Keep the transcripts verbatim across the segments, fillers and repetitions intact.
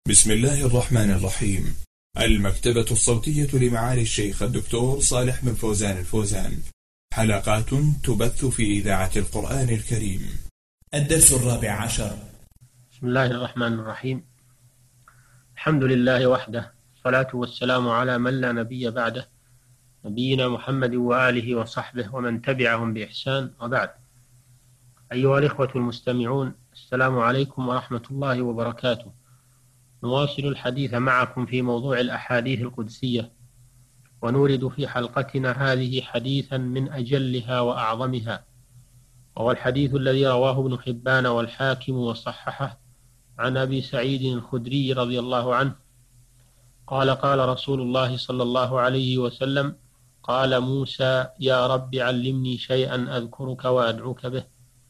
بسم الله الرحمن الرحيم. المكتبة الصوتية لمعالي الشيخ الدكتور صالح بن فوزان الفوزان، حلقات تبث في إذاعة القرآن الكريم. الدرس الرابع عشر. بسم الله الرحمن الرحيم. الحمد لله وحده، الصلاة والسلام على من لا نبي بعده، نبينا محمد وآله وصحبه ومن تبعهم بإحسان، وبعد. أيها الإخوة المستمعون، السلام عليكم ورحمة الله وبركاته. نواصل الحديث معكم في موضوع الأحاديث القدسية، ونورد في حلقتنا هذه حديثا من أجلها وأعظمها، وهو الحديث الذي رواه ابن حبان والحاكم وصححه عن أبي سعيد الخدري رضي الله عنه قال: قال رسول الله صلى الله عليه وسلم: قال موسى: يا رب علمني شيئا أذكرك وأدعوك به.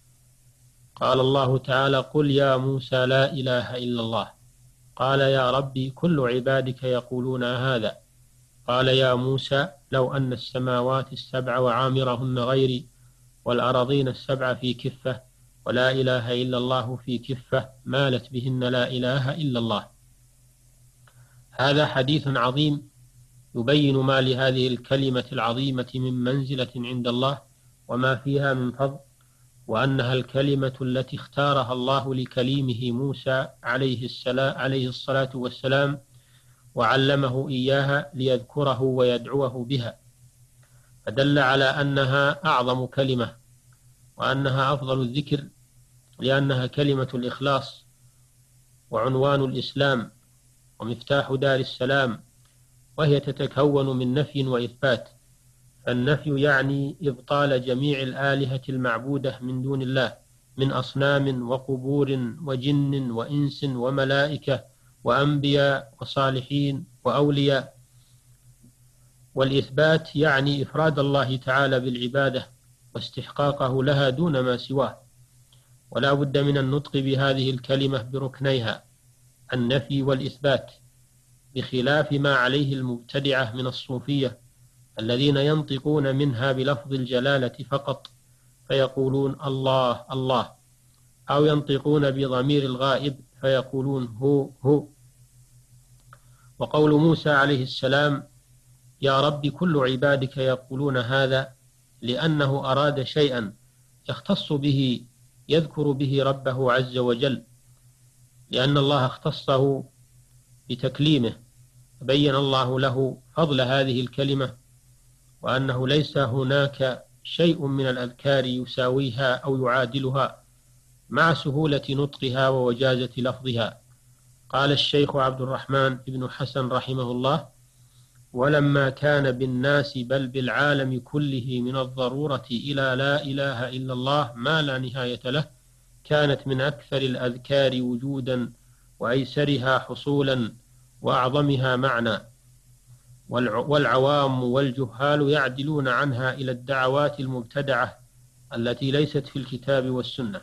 قال الله تعالى: قل يا موسى لا إله إلا الله. قال: يا ربي كل عبادك يقولون هذا. قال: يا موسى لو أن السماوات السبع وعامرهن غيري، والأراضين السبع في كفة، ولا إله إلا الله في كفة، مالت بهن لا إله إلا الله. هذا حديث عظيم يبين ما لهذه الكلمة العظيمة من منزلة عند الله وما فيها من فضل، وأنها الكلمة التي اختارها الله لكليمه موسى عليه السلام عليه الصلاة والسلام، وعلمه إياها ليذكره ويدعوه بها، فدل على أنها أعظم كلمة، وأنها أفضل الذكر، لأنها كلمة الإخلاص وعنوان الإسلام ومفتاح دار السلام، وهي تتكون من نفي وإثبات. فالنفي يعني إبطال جميع الآلهة المعبودة من دون الله من أصنام وقبور وجن وإنس وملائكة وأنبياء وصالحين وأولياء. والإثبات يعني إفراد الله تعالى بالعبادة واستحقاقه لها دون ما سواه. ولا بد من النطق بهذه الكلمة بركنيها، النفي والإثبات، بخلاف ما عليه المبتدعة من الصوفية الذين ينطقون منها بلفظ الجلالة فقط، فيقولون الله الله، أو ينطقون بضمير الغائب فيقولون هو هو. وقول موسى عليه السلام: يا رب كل عبادك يقولون هذا، لأنه أراد شيئا يختص به، يذكر به ربه عز وجل، لأن الله اختصه بتكليمه، بين الله له فضل هذه الكلمة، وأنه ليس هناك شيء من الأذكار يساويها أو يعادلها مع سهولة نطقها ووجازة لفظها. قال الشيخ عبد الرحمن بن حسن رحمه الله: ولما كان بالناس بل بالعالم كله من الضرورة إلى لا إله إلا الله ما لا نهاية له، كانت من أكثر الأذكار وجودا وأيسرها حصولا وأعظمها معنى، والعوام والجهال يعدلون عنها إلى الدعوات المبتدعة التي ليست في الكتاب والسنة.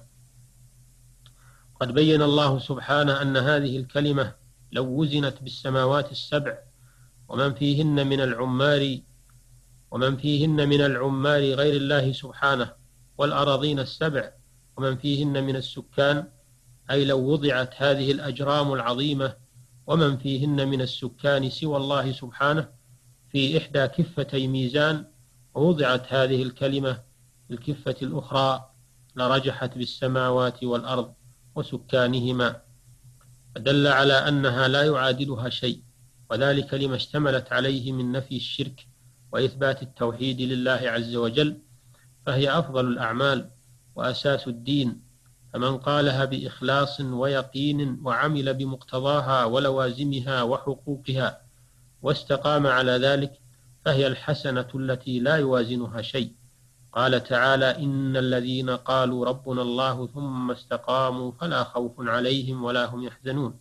قد بين الله سبحانه أن هذه الكلمة لو وزنت بالسماوات السبع ومن فيهن من العمار ومن فيهن من العمار غير الله سبحانه، والأراضين السبع ومن فيهن من السكان، أي لو وضعت هذه الأجرام العظيمة ومن فيهن من السكان سوى الله سبحانه في إحدى كفتي ميزان، ووضعت هذه الكلمة في الكفة الأخرى، لرجحت بالسماوات والأرض وسكانهما، فدل على أنها لا يعادلها شيء، وذلك لما اشتملت عليه من نفي الشرك وإثبات التوحيد لله عز وجل، فهي أفضل الأعمال وأساس الدين. فمن قالها بإخلاص ويقين وعمل بمقتضاها ولوازمها وحقوقها واستقام على ذلك، فهي الحسنة التي لا يوازنها شيء. قال تعالى: إن الذين قالوا ربنا الله ثم استقاموا فلا خوف عليهم ولا هم يحزنون.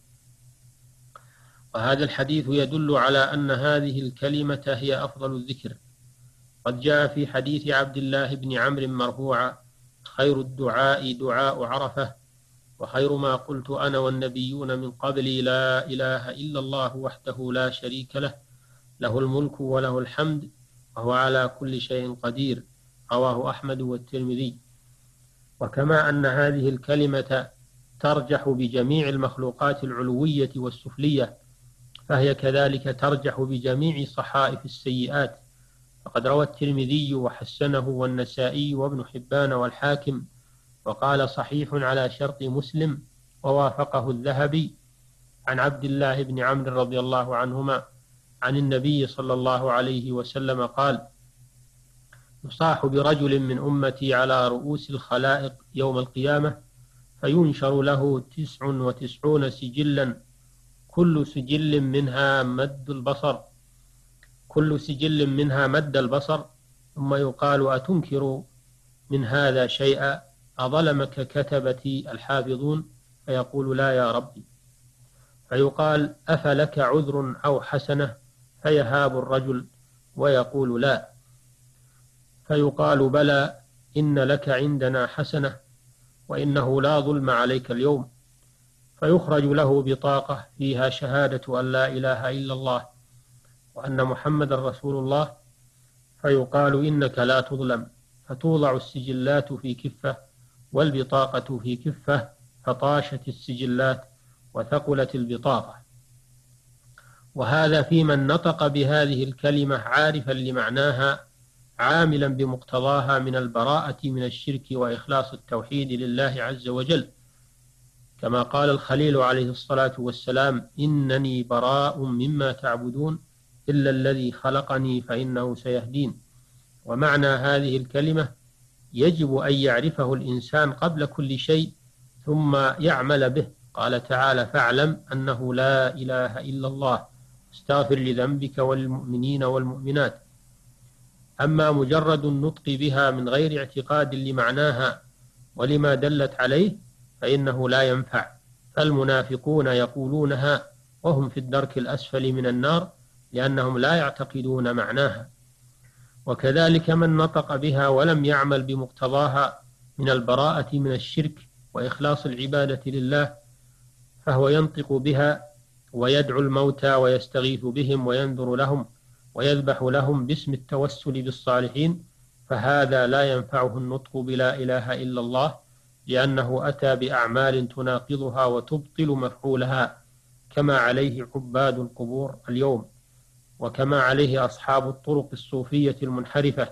وهذا الحديث يدل على أن هذه الكلمة هي أفضل الذكر. قد جاء في حديث عبد الله بن عمرو مرفوعا: خير الدعاء دعاء عرفة، وخير ما قلت أنا والنبيون من قبلي لا إله إلا الله وحده لا شريك له، له الملك وله الحمد وهو على كل شيء قدير. رواه أحمد والترمذي. وكما أن هذه الكلمة ترجح بجميع المخلوقات العلوية والسفلية، فهي كذلك ترجح بجميع صحائف السيئات. فقد روى الترمذي وحسنه والنسائي وابن حبان والحاكم، وقال صحيح على شرط مسلم، ووافقه الذهبي، عن عبد الله بن عمرو رضي الله عنهما عن النبي صلى الله عليه وسلم قال: يصاح برجل من أمتي على رؤوس الخلائق يوم القيامة، فينشر له تسع وتسعون سجلا، كل سجل منها مد البصر كل سجل منها مد البصر ثم يقال: أتنكر من هذا شيئا؟ أظلمك كتبتي الحافظون؟ فيقول: لا يا ربي. فيقال: أفلك عذر أو حسنة؟ فيهاب الرجل ويقول: لا. فيقال: بلى، إن لك عندنا حسنة، وإنه لا ظلم عليك اليوم. فيخرج له بطاقة فيها شهادة أن لا إله إلا الله وأن محمد رسول الله، فيقال: إنك لا تظلم. فتوضع السجلات في كفة والبطاقة في كفة، فطاشت السجلات وثقلت البطاقة. وهذا في من نطق بهذه الكلمة عارفا لمعناها، عاملا بمقتضاها من البراءة من الشرك وإخلاص التوحيد لله عز وجل، كما قال الخليل عليه الصلاة والسلام: إنني براء مما تعبدون إلا الذي خلقني فإنه سيهدين. ومعنى هذه الكلمة يجب أن يعرفه الإنسان قبل كل شيء ثم يعمل به. قال تعالى: فاعلم أنه لا إله إلا الله، استغفر لذنبك وللمؤمنين والمؤمنات. أما مجرد النطق بها من غير اعتقاد لمعناها ولما دلت عليه فإنه لا ينفع، فالمنافقون يقولونها وهم في الدرك الأسفل من النار لأنهم لا يعتقدون معناها. وكذلك من نطق بها ولم يعمل بمقتضاها من البراءة من الشرك وإخلاص العبادة لله، فهو ينطق بها ويدعو الموتى ويستغيث بهم وينذر لهم ويذبح لهم باسم التوسل بالصالحين، فهذا لا ينفعه النطق بلا إله إلا الله، لأنه أتى بأعمال تناقضها وتبطل مفعولها، كما عليه عباد القبور اليوم، وكما عليه أصحاب الطرق الصوفية المنحرفة.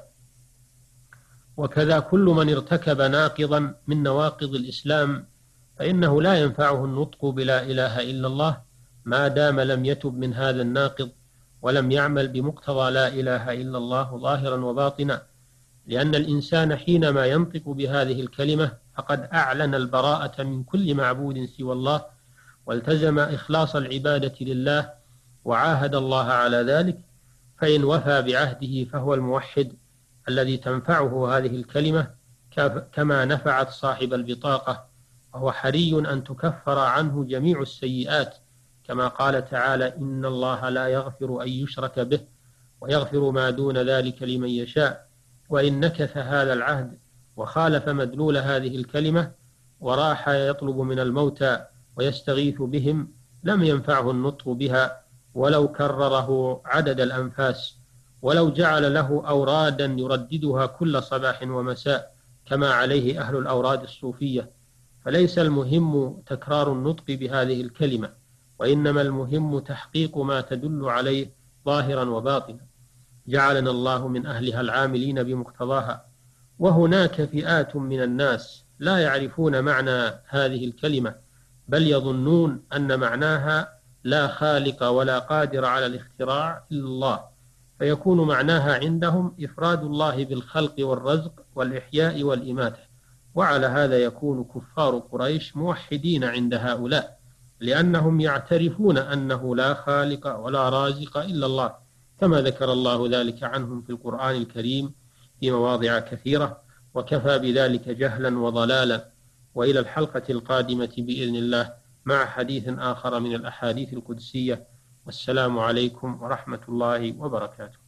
وكذا كل من ارتكب ناقضا من نواقض الإسلام فإنه لا ينفعه النطق بلا إله إلا الله ما دام لم يتب من هذا الناقض ولم يعمل بمقتضى لا إله إلا الله ظاهرا وباطنا، لأن الإنسان حينما ينطق بهذه الكلمة فقد أعلن البراءة من كل معبود سوى الله، والتزم إخلاص العبادة لله وعاهد الله على ذلك، فإن وفى بعهده فهو الموحد الذي تنفعه هذه الكلمة كما نفعت صاحب البطاقة، وهو حري أن تكفر عنه جميع السيئات، كما قال تعالى: إن الله لا يغفر أن يشرك به ويغفر ما دون ذلك لمن يشاء. وإن نكث هذا العهد وخالف مدلول هذه الكلمة وراح يطلب من الموتى ويستغيث بهم لم ينفعه النطق بها ولو كرره عدد الأنفاس، ولو جعل له أورادا يرددها كل صباح ومساء كما عليه أهل الأوراد الصوفية. فليس المهم تكرار النطق بهذه الكلمة، وإنما المهم تحقيق ما تدل عليه ظاهرا وباطنا، جعلنا الله من أهلها العاملين بمقتضاها. وهناك فئات من الناس لا يعرفون معنى هذه الكلمة، بل يظنون أن معناها لا خالق ولا قادر على الاختراع إلا الله، فيكون معناها عندهم إفراد الله بالخلق والرزق والإحياء والإماتة. وعلى هذا يكون كفار قريش موحدين عند هؤلاء، لأنهم يعترفون أنه لا خالق ولا رازق إلا الله، كما ذكر الله ذلك عنهم في القرآن الكريم في مواضع كثيرة، وكفى بذلك جهلا وضلالا. وإلى الحلقة القادمة بإذن الله مع حديث آخر من الأحاديث القدسية، والسلام عليكم ورحمة الله وبركاته.